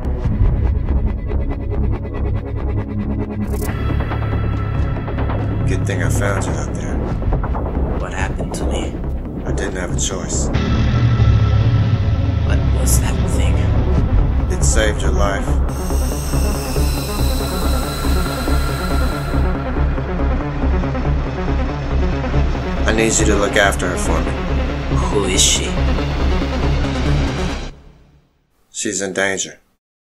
Good thing I found you out there. What happened to me? I didn't have a choice. What was that thing? It saved your life. I need you to look after her for me. Who is she? She's in danger.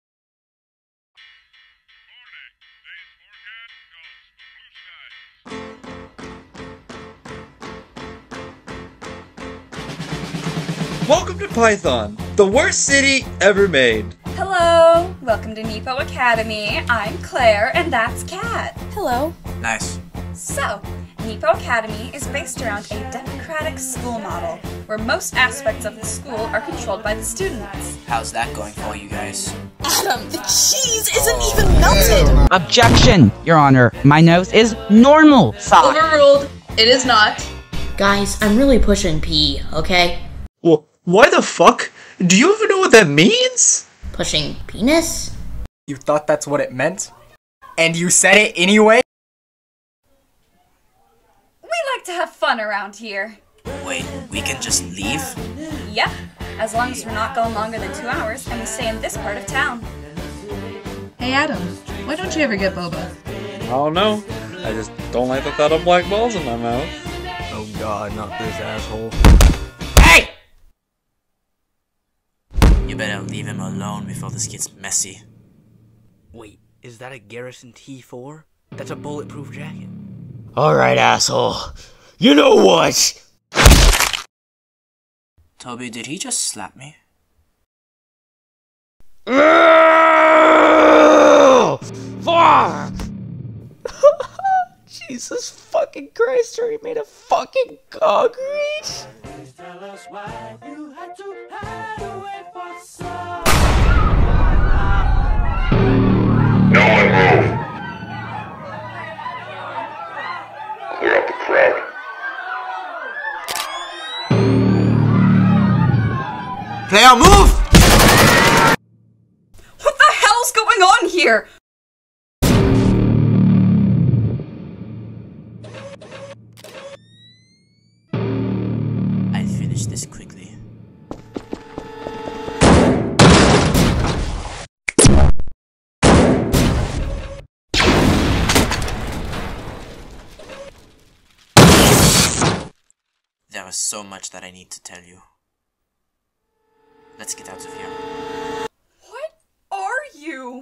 Welcome to Python, the worst city ever made. Hello, welcome to Nepo Academy. I'm Claire, and that's Kat. Hello. Nice. So, Nepo Academy is based around a democratic school model, where most aspects of the school are controlled by the students. How's that going for you guys? Adam, the cheese isn't even melted! Objection, Your Honor. My nose is normal size. Overruled. It is not. Guys, I'm really pushing P, okay? Well, why the fuck? Do you even know what that means? Pushing penis? You thought that's what it meant? And you said it anyway? We like to have fun around here. Wait, we can just leave? Yep, as long as we're not going longer than 2 hours and we stay in this part of town. Hey Adam, why don't you ever get boba? I don't know. I just don't like the thought of black balls in my mouth. Oh god, not this asshole. Hey! You better leave him alone before this gets messy. Wait, is that a Garrison T4? That's a bulletproof jacket. Alright, asshole. You know what? Toby, did he just slap me? Fuck! Jesus fucking Christ, are you made of fucking concrete? Tell us why you had to hide away for so. No one move. Clear up the crowd. Player, move! What the hell's going on here? I'll finish this quickly. There was so much that I need to tell you. Let's get out of here. What are you?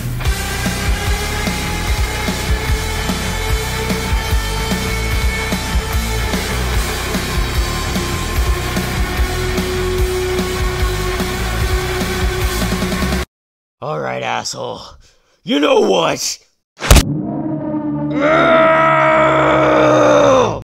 Alright, asshole. You know what?